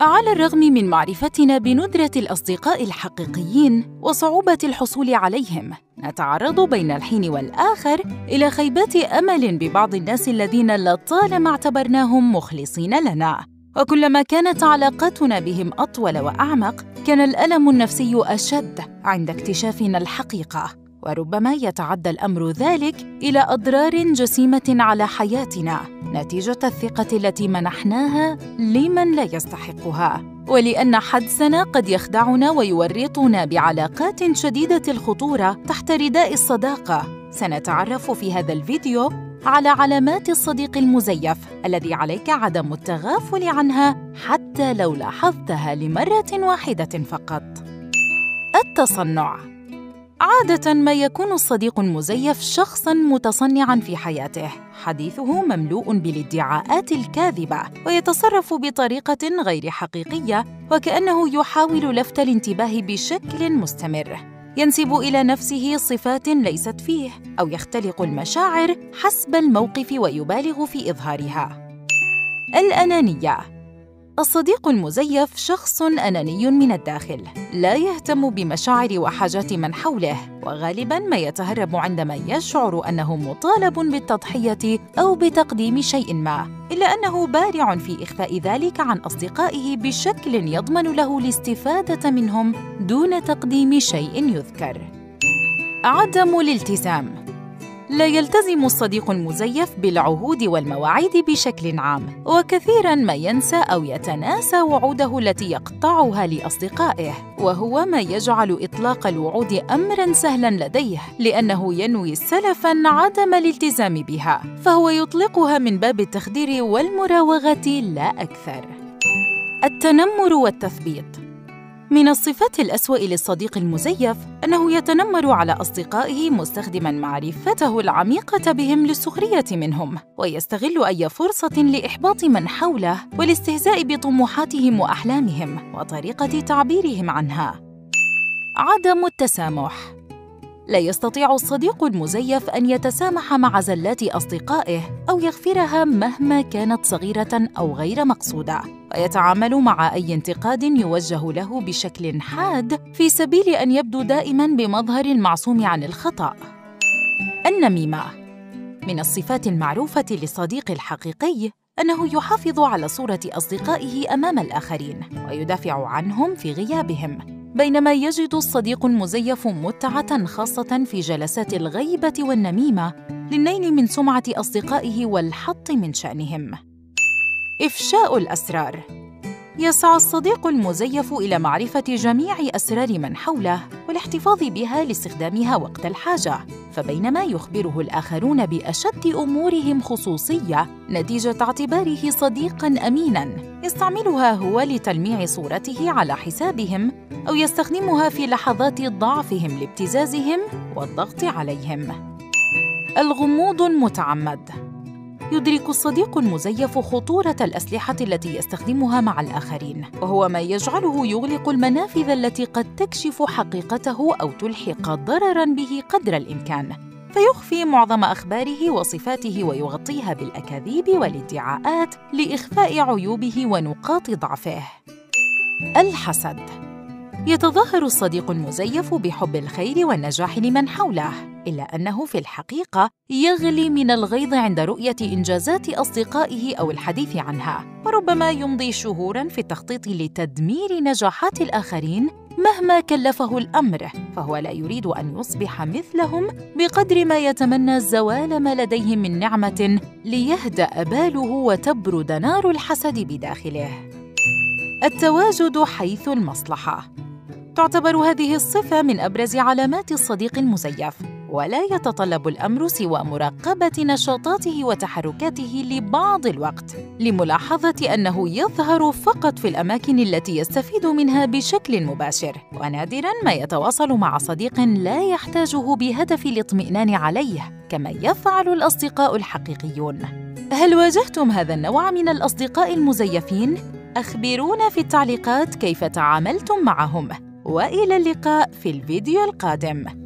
على الرغم من معرفتنا بندرة الأصدقاء الحقيقيين وصعوبة الحصول عليهم، نتعرض بين الحين والآخر إلى خيبات أمل ببعض الناس الذين لطالما اعتبرناهم مخلصين لنا. وكلما كانت علاقاتنا بهم أطول وأعمق، كان الألم النفسي أشد عند اكتشافنا الحقيقة، وربما يتعدى الأمر ذلك إلى أضرار جسيمة على حياتنا نتيجة الثقة التي منحناها لمن لا يستحقها. ولأن حدسنا قد يخدعنا ويورطنا بعلاقات شديدة الخطورة تحت رداء الصداقة، سنتعرف في هذا الفيديو على علامات الصديق المزيف الذي عليك عدم التغافل عنها حتى لو لاحظتها لمرة واحدة فقط. التصنع. عادة ما يكون الصديق المزيف شخصاً متصنعاً في حياته، حديثه مملوء بالادعاءات الكاذبة، ويتصرف بطريقة غير حقيقية وكأنه يحاول لفت الانتباه بشكل مستمر. ينسب إلى نفسه صفات ليست فيه، أو يختلق المشاعر حسب الموقف ويبالغ في إظهارها. الأنانية. الصديق المزيف شخص أناني من الداخل، لا يهتم بمشاعر وحاجات من حوله، وغالباً ما يتهرب عندما يشعر أنه مطالب بالتضحية أو بتقديم شيء ما، إلا أنه بارع في إخفاء ذلك عن أصدقائه بشكل يضمن له الاستفادة منهم دون تقديم شيء يذكر. عدم الالتزام. لا يلتزم الصديق المزيف بالعهود والمواعيد بشكل عام، وكثيراً ما ينسى أو يتناسى وعوده التي يقطعها لأصدقائه، وهو ما يجعل إطلاق الوعود أمراً سهلاً لديه، لأنه ينوي سلفاً عدم الالتزام بها، فهو يطلقها من باب التخدير والمراوغة لا أكثر. التنمر والتثبيط. من الصفات الأسوأ للصديق المزيف أنه يتنمر على أصدقائه مستخدماً معرفته العميقة بهم للسخرية منهم، ويستغل أي فرصة لإحباط من حوله والاستهزاء بطموحاتهم وأحلامهم وطريقة تعبيرهم عنها. عدم التسامح. لا يستطيع الصديق المزيف أن يتسامح مع زلات أصدقائه أو يغفرها مهما كانت صغيرة أو غير مقصودة، ويتعامل مع أي انتقاد يوجه له بشكل حاد في سبيل أن يبدو دائماً بمظهر المعصوم عن الخطأ. النميمة. من الصفات المعروفة للصديق الحقيقي أنه يحافظ على صورة أصدقائه أمام الآخرين ويدافع عنهم في غيابهم، بينما يجد الصديق المزيف متعة خاصة في جلسات الغيبة والنميمة للنيل من سمعة أصدقائه والحط من شأنهم. إفشاء الأسرار. يسعى الصديق المزيف إلى معرفة جميع أسرار من حوله والاحتفاظ بها لاستخدامها وقت الحاجة، فبينما يخبره الآخرون بأشد أمورهم خصوصية نتيجة اعتباره صديقاً أميناً، يستعملها هو لتلميع صورته على حسابهم أو يستخدمها في لحظات ضعفهم لابتزازهم والضغط عليهم. الغموض المتعمد. يدرك الصديق المزيف خطورة الأسلحة التي يستخدمها مع الآخرين، وهو ما يجعله يغلق المنافذ التي قد تكشف حقيقته أو تلحق ضرراً به قدر الإمكان، فيخفي معظم أخباره وصفاته ويغطيها بالأكاذيب والادعاءات لإخفاء عيوبه ونقاط ضعفه. الحسد. يتظاهر الصديق المزيف بحب الخير والنجاح لمن حوله، إلا أنه في الحقيقة يغلي من الغيظ عند رؤية إنجازات أصدقائه أو الحديث عنها، وربما يمضي شهوراً في التخطيط لتدمير نجاحات الآخرين مهما كلفه الأمر، فهو لا يريد أن يصبح مثلهم بقدر ما يتمنى زوال ما لديهم من نعمة ليهدأ باله وتبرد نار الحسد بداخله. التواجد حيث المصلحة. تعتبر هذه الصفة من أبرز علامات الصديق المزيف، ولا يتطلب الأمر سوى مراقبة نشاطاته وتحركاته لبعض الوقت لملاحظة أنه يظهر فقط في الأماكن التي يستفيد منها بشكل مباشر، ونادراً ما يتواصل مع صديق لا يحتاجه بهدف الاطمئنان عليه كما يفعل الأصدقاء الحقيقيون. هل واجهتم هذا النوع من الأصدقاء المزيفين؟ أخبرونا في التعليقات كيف تعاملتم معهم، وإلى اللقاء في الفيديو القادم.